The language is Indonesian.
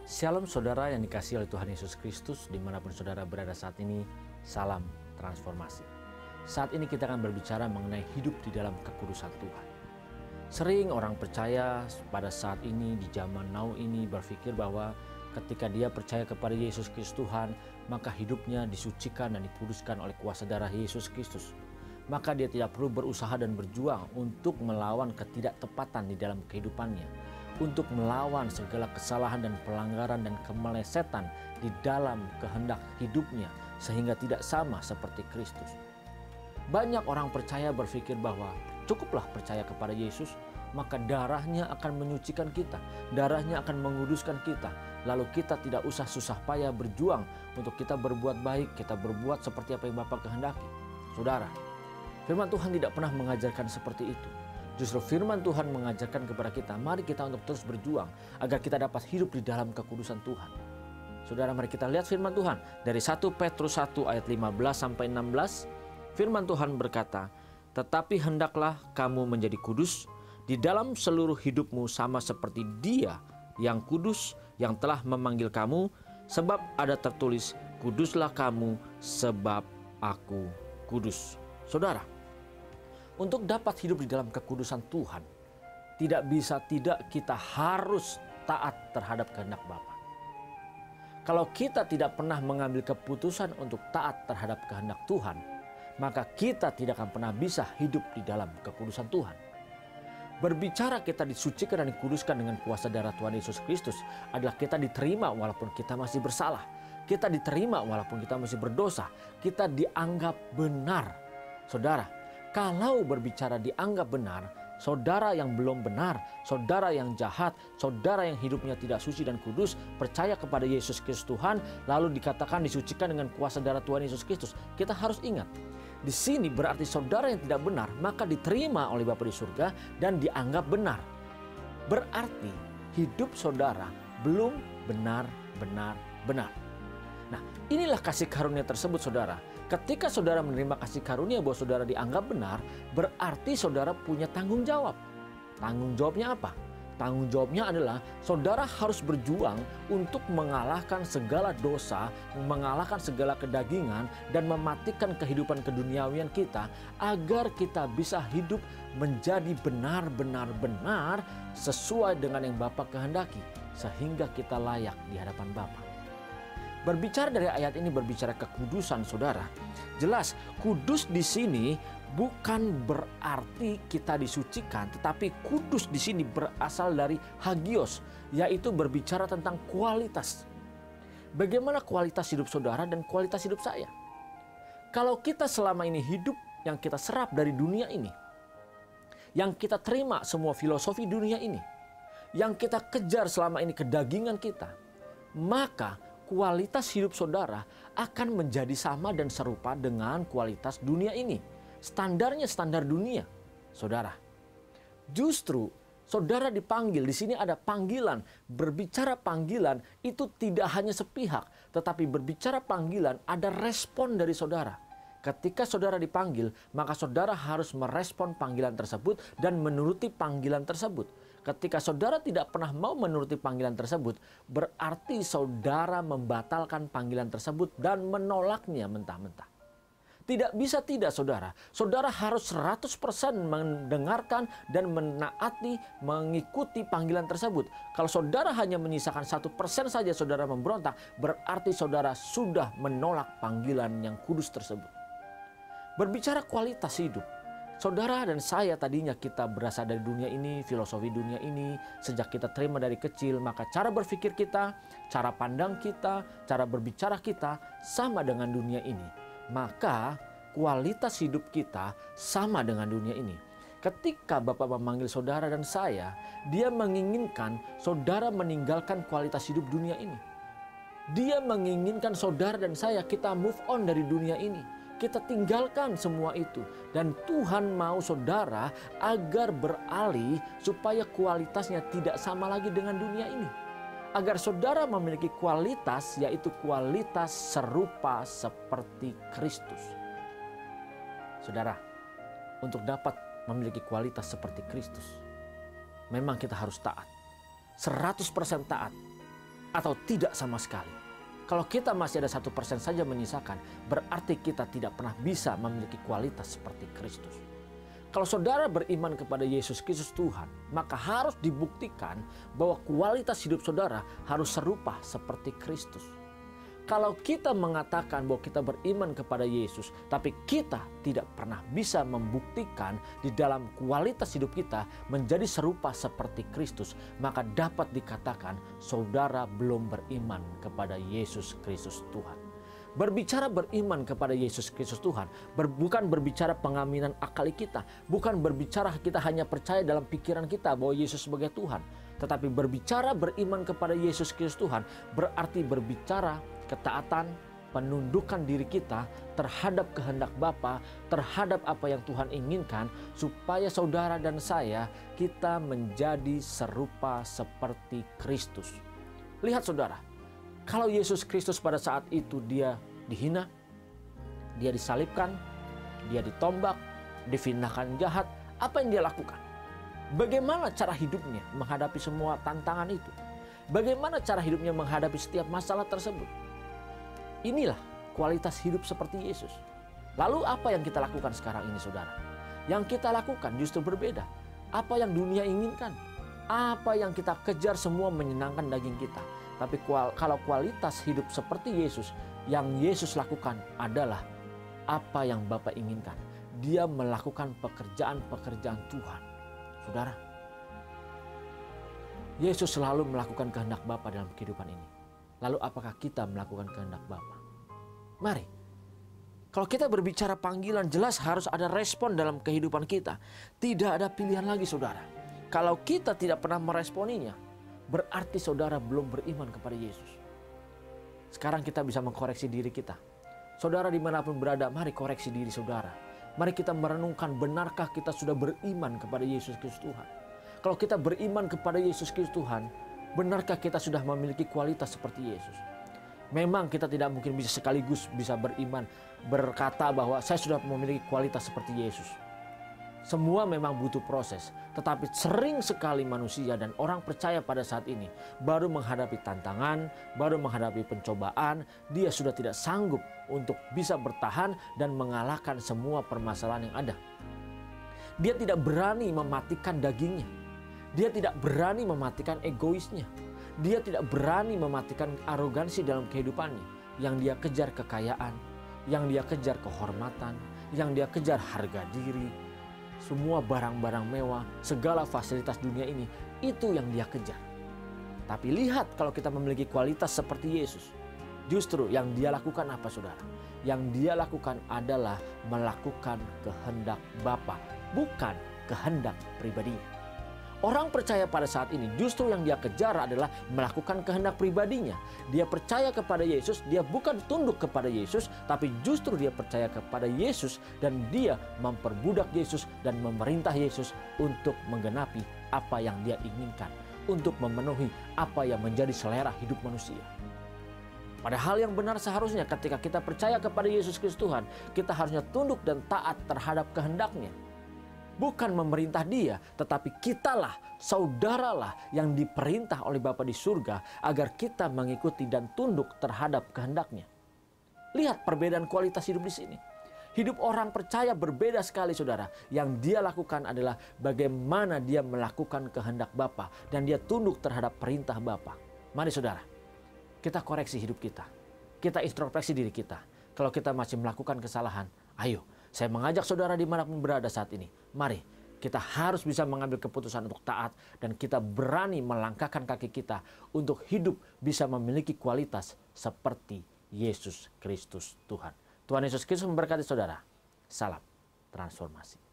Shalom saudara yang dikasihi oleh Tuhan Yesus Kristus, dimanapun saudara berada saat ini, salam transformasi. Saat ini kita akan berbicara mengenai hidup di dalam kekudusan Tuhan. Sering orang percaya pada saat ini, di zaman now ini, berpikir bahwa ketika dia percaya kepada Yesus Kristus Tuhan, maka hidupnya disucikan dan dikuduskan oleh kuasa darah Yesus Kristus. Maka dia tidak perlu berusaha dan berjuang untuk melawan ketidaktepatan di dalam kehidupannya, untuk melawan segala kesalahan dan pelanggaran dan kemelesetan di dalam kehendak hidupnya sehingga tidak sama seperti Kristus. Banyak orang percaya berpikir bahwa cukuplah percaya kepada Yesus, maka darahnya akan menyucikan kita, darahnya akan menguduskan kita, lalu kita tidak usah susah payah berjuang untuk kita berbuat baik, kita berbuat seperti apa yang Bapa kehendaki. Saudara, firman Tuhan tidak pernah mengajarkan seperti itu. Justru firman Tuhan mengajarkan kepada kita, mari kita untuk terus berjuang agar kita dapat hidup di dalam kekudusan Tuhan. Saudara, mari kita lihat firman Tuhan dari 1 Petrus 1 ayat 15-16. Firman Tuhan berkata, "Tetapi hendaklah kamu menjadi kudus di dalam seluruh hidupmu sama seperti Dia yang kudus yang telah memanggil kamu, sebab ada tertulis, kuduslah kamu sebab aku kudus." Saudara, untuk dapat hidup di dalam kekudusan Tuhan, tidak kita harus taat terhadap kehendak Bapa. Kalau kita tidak pernah mengambil keputusan untuk taat terhadap kehendak Tuhan, maka kita tidak akan pernah bisa hidup di dalam kekudusan Tuhan. Berbicara kita disucikan dan dikuduskan dengan kuasa darah Tuhan Yesus Kristus adalah kita diterima walaupun kita masih bersalah. Kita diterima walaupun kita masih berdosa. Kita dianggap benar. Saudara, kalau berbicara dianggap benar, saudara yang belum benar, saudara yang jahat, saudara yang hidupnya tidak suci dan kudus, percaya kepada Yesus Kristus Tuhan, lalu dikatakan disucikan dengan kuasa darah Tuhan Yesus Kristus. Kita harus ingat, di sini berarti saudara yang tidak benar, maka diterima oleh Bapa di surga dan dianggap benar. Berarti hidup saudara belum benar. Nah, inilah kasih karunia tersebut saudara. Ketika saudara menerima kasih karunia bahwa saudara dianggap benar, berarti saudara punya tanggung jawab. Tanggung jawabnya apa? Tanggung jawabnya adalah saudara harus berjuang untuk mengalahkan segala dosa, mengalahkan segala kedagingan, dan mematikan kehidupan keduniawian kita agar kita bisa hidup menjadi benar sesuai dengan yang Bapa kehendaki, sehingga kita layak di hadapan Bapa. Berbicara dari ayat ini berbicara kekudusan saudara. Jelas kudus di sini bukan berarti kita disucikan, tetapi kudus di sini berasal dari hagios, yaitu berbicara tentang kualitas. Bagaimana kualitas hidup saudara dan kualitas hidup saya? Kalau kita selama ini hidup yang kita serap dari dunia ini, yang kita terima semua filosofi dunia ini, yang kita kejar selama ini kedagingan kita, maka kualitas hidup saudara akan menjadi sama dan serupa dengan kualitas dunia ini. Standarnya standar dunia. Saudara, justru saudara dipanggil, di sini ada panggilan. Berbicara panggilan itu tidak hanya sepihak, tetapi berbicara panggilan ada respon dari saudara. Ketika saudara dipanggil, maka saudara harus merespon panggilan tersebut dan menuruti panggilan tersebut. Ketika saudara tidak pernah mau menuruti panggilan tersebut, berarti saudara membatalkan panggilan tersebut dan menolaknya mentah-mentah. Tidak bisa tidak saudara. Saudara harus 100% mendengarkan dan menaati, mengikuti panggilan tersebut. Kalau saudara hanya menyisakan 1% saja saudara memberontak, berarti saudara sudah menolak panggilan yang kudus tersebut. Berbicara kualitas hidup, saudara dan saya tadinya kita berasal dari dunia ini, filosofi dunia ini. Sejak kita terima dari kecil, maka cara berpikir kita, cara pandang kita, cara berbicara kita sama dengan dunia ini. Maka kualitas hidup kita sama dengan dunia ini. Ketika Bapa memanggil saudara dan saya, Dia menginginkan saudara meninggalkan kualitas hidup dunia ini. Dia menginginkan saudara dan saya kita move on dari dunia ini. Kita tinggalkan semua itu. Dan Tuhan mau saudara agar beralih supaya kualitasnya tidak sama lagi dengan dunia ini. Agar saudara memiliki kualitas, yaitu kualitas serupa seperti Kristus. Saudara, untuk dapat memiliki kualitas seperti Kristus, memang kita harus taat. 100% taat. atau tidak sama sekali. Kalau kita masih ada 1% saja menyisakan, berarti kita tidak pernah bisa memiliki kualitas seperti Kristus. Kalau saudara beriman kepada Yesus Kristus Tuhan, maka harus dibuktikan bahwa kualitas hidup saudara harus serupa seperti Kristus. Kalau kita mengatakan bahwa kita beriman kepada Yesus, tapi kita tidak pernah bisa membuktikan di dalam kualitas hidup kita menjadi serupa seperti Kristus, maka dapat dikatakan saudara belum beriman kepada Yesus Kristus Tuhan. Berbicara beriman kepada Yesus Kristus Tuhan bukan berbicara pengaminan akal kita, bukan berbicara kita hanya percaya dalam pikiran kita bahwa Yesus sebagai Tuhan, tetapi berbicara beriman kepada Yesus Kristus Tuhan berarti berbicara ketaatan, penundukan diri kita terhadap kehendak Bapa, terhadap apa yang Tuhan inginkan, supaya saudara dan saya kita menjadi serupa seperti Kristus. Lihat saudara, kalau Yesus Kristus pada saat itu dia dihina, dia disalibkan, dia ditombak, difitnahkan jahat, apa yang dia lakukan? Bagaimana cara hidupnya menghadapi semua tantangan itu? Bagaimana cara hidupnya menghadapi setiap masalah tersebut? Inilah kualitas hidup seperti Yesus. Lalu apa yang kita lakukan sekarang ini saudara? Yang kita lakukan justru berbeda. Apa yang dunia inginkan, apa yang kita kejar semua menyenangkan daging kita. Tapi kalau kualitas hidup seperti Yesus, yang Yesus lakukan adalah apa yang Bapa inginkan. Dia melakukan pekerjaan-pekerjaan Tuhan. Saudara, Yesus selalu melakukan kehendak Bapa dalam kehidupan ini. Lalu apakah kita melakukan kehendak Bapa? Mari, kalau kita berbicara panggilan, jelas harus ada respon dalam kehidupan kita. Tidak ada pilihan lagi saudara. Kalau kita tidak pernah meresponinya, berarti saudara belum beriman kepada Yesus. Sekarang kita bisa mengkoreksi diri kita. Saudara dimanapun berada, mari koreksi diri saudara. Mari kita merenungkan, benarkah kita sudah beriman kepada Yesus Kristus Tuhan? Kalau kita beriman kepada Yesus Kristus Tuhan, benarkah kita sudah memiliki kualitas seperti Yesus? Memang kita tidak mungkin bisa sekaligus bisa beriman, berkata bahwa saya sudah memiliki kualitas seperti Yesus. Semua memang butuh proses, tetapi sering sekali manusia dan orang percaya pada saat ini baru menghadapi tantangan, baru menghadapi pencobaan, dia sudah tidak sanggup untuk bisa bertahan dan mengalahkan semua permasalahan yang ada. Dia tidak berani mematikan dagingnya, dia tidak berani mematikan egoisnya, dia tidak berani mematikan arogansi dalam kehidupannya. Yang dia kejar kekayaan, yang dia kejar kehormatan, yang dia kejar harga diri. Semua barang-barang mewah, segala fasilitas dunia ini, itu yang dia kejar. Tapi lihat kalau kita memiliki kualitas seperti Yesus. Justru yang dia lakukan apa saudara? Yang dia lakukan adalah melakukan kehendak Bapa, bukan kehendak pribadinya. Orang percaya pada saat ini justru yang dia kejar adalah melakukan kehendak pribadinya. Dia percaya kepada Yesus, dia bukan tunduk kepada Yesus, tapi justru dia percaya kepada Yesus dan dia memperbudak Yesus dan memerintah Yesus untuk menggenapi apa yang dia inginkan, untuk memenuhi apa yang menjadi selera hidup manusia. Padahal yang benar seharusnya ketika kita percaya kepada Yesus Kristus Tuhan, kita harusnya tunduk dan taat terhadap kehendaknya. Bukan memerintah dia, tetapi kitalah, saudaralah yang diperintah oleh Bapa di surga agar kita mengikuti dan tunduk terhadap kehendaknya. Lihat perbedaan kualitas hidup di sini. Hidup orang percaya berbeda sekali saudara. Yang dia lakukan adalah bagaimana dia melakukan kehendak Bapa dan dia tunduk terhadap perintah Bapa. Mari saudara, kita koreksi hidup kita. Kita introspeksi diri kita. Kalau kita masih melakukan kesalahan, ayo. Saya mengajak saudara dimanapun berada saat ini. Mari kita harus bisa mengambil keputusan untuk taat. Dan kita berani melangkahkan kaki kita untuk hidup bisa memiliki kualitas seperti Yesus Kristus Tuhan. Tuhan Yesus Kristus memberkati saudara. Salam transformasi.